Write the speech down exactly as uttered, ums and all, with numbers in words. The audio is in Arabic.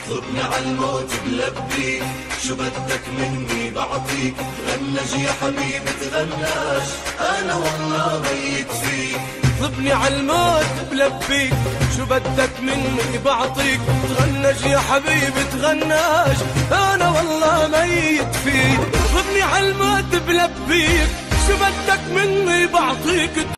ضبني عالموت بلبيك، شو بدك مني بعطيك، تغنج يا حبيبي تغناش، انا والله ميت فيك. ضبني عالموت بلبيك، شو بدك مني بعطيك، تغنج يا حبيبي تغناش، انا والله ميت فيك. ضبني عالموت بلبيك، شو بدك مني بعطيك.